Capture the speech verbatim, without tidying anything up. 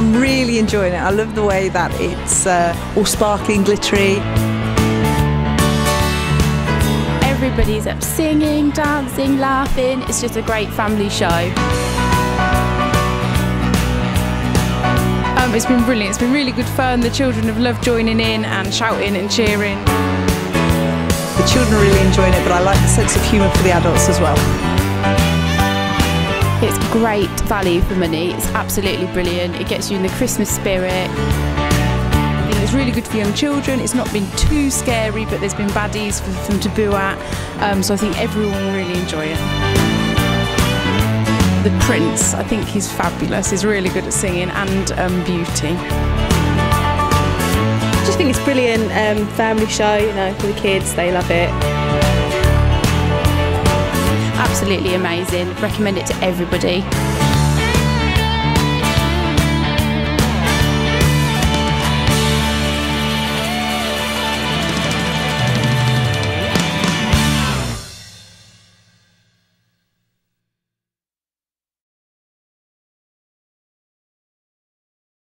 I'm really enjoying it. I love the way that it's uh, all sparkly and glittery. Everybody's up singing, dancing, laughing. It's just a great family show. Um, it's been brilliant. It's been really good fun. The children have loved joining in and shouting and cheering. The children are really enjoying it, but I like the sense of humour for the adults as well. It's great value for money. It's absolutely brilliant. It gets you in the Christmas spirit. You know, it's really good for young children. It's not been too scary, but there's been baddies for, for them to boo at. Um, so I think everyone will really enjoy it. The Prince, I think he's fabulous. He's really good at singing and um, beauty. I just think it's brilliant um, family show, you know, for the kids. They love it. Absolutely amazing. Recommend it to everybody.